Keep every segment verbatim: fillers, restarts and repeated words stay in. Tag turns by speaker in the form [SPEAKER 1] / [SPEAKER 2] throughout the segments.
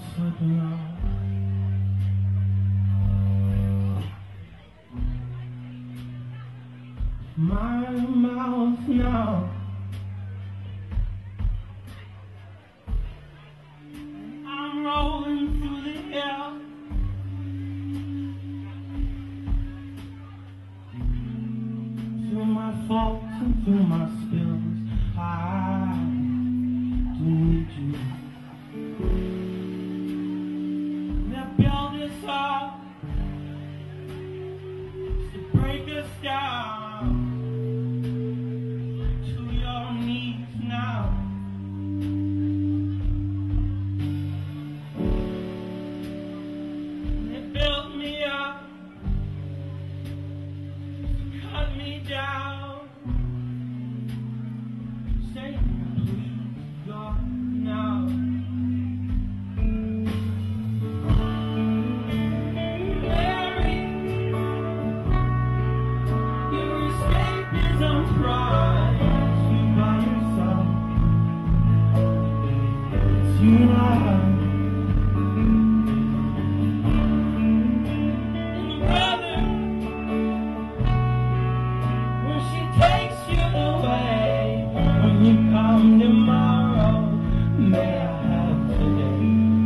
[SPEAKER 1] slipping out. My mouth now. I'm rolling through the air. Through my faults and through my spills, I do need you. They build us up to break us down to your knees now. They built me up to cut me down. Say, please, God, now. You and I, and brother, when she takes you away, when you come tomorrow, may I have today.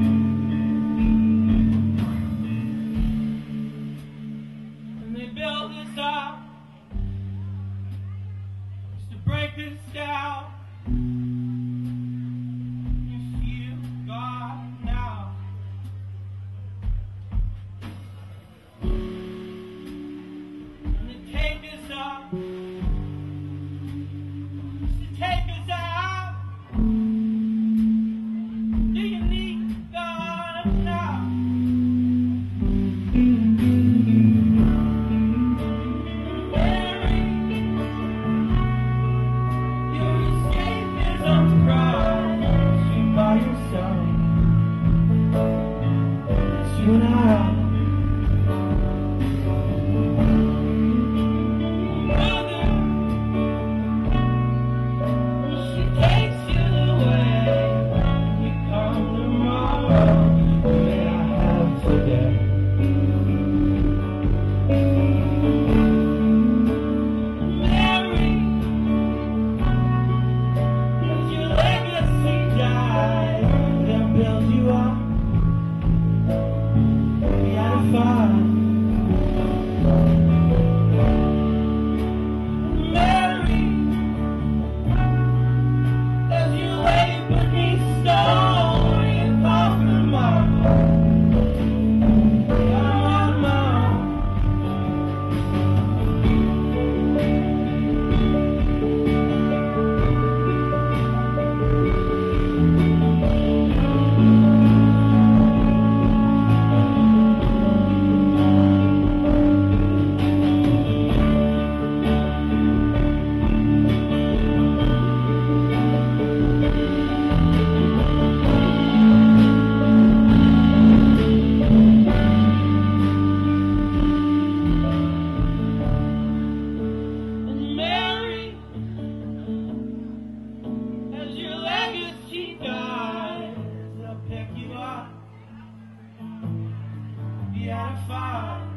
[SPEAKER 1] And they build us up just to break us down. You and I, brother, she takes you away. When you come tomorrow, may I have today. Mary, as your legacy dies, they'll build you up. Mary, as you lay beneath stone in coffin marble, be out of fire.